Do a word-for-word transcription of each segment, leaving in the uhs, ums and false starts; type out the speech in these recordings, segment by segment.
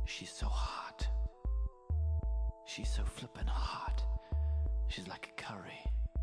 She's so hot. She's so flippin' hot. She's like a curry.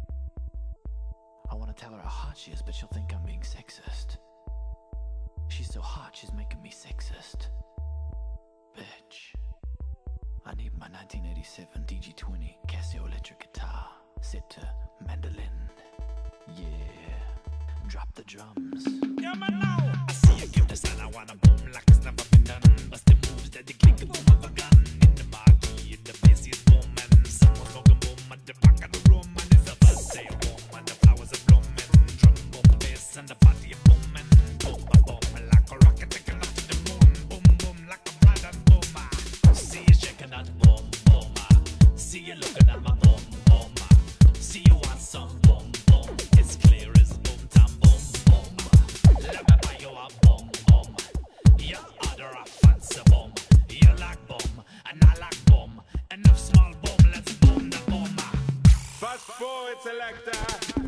I wanna tell her how hot she is, but she'll think I'm being sexist. She's so hot, she's making me sexist. Bitch. I need my nineteen eighty-seven D G twenty Casio electric guitar set to mandolin. Yeah. Drop the drums. Yeah, man, now I see you give this and I wanna boom like it's never been done. Bust the moves that they click a boom of a gun. In the marquee, in the bassiest boom, and someone's smoking boom at the back of the room. And it's a birthday boom, and the flowers are blooming. Drum boom, bass, and the party is booming. Boom, a boom, like a rocket taking off to the moon. Boom, boom, like a brand and boomer. See you shaking that boom, boomer. See you looking at my boom, boomer. See you want some boom, boom. It's clear as boom time, boom, boom. Let me buy you a boom, boom. You order a fancy boom. You like boom, and I like boom. Enough small boom, let's boom the boomer. Fast forward selector.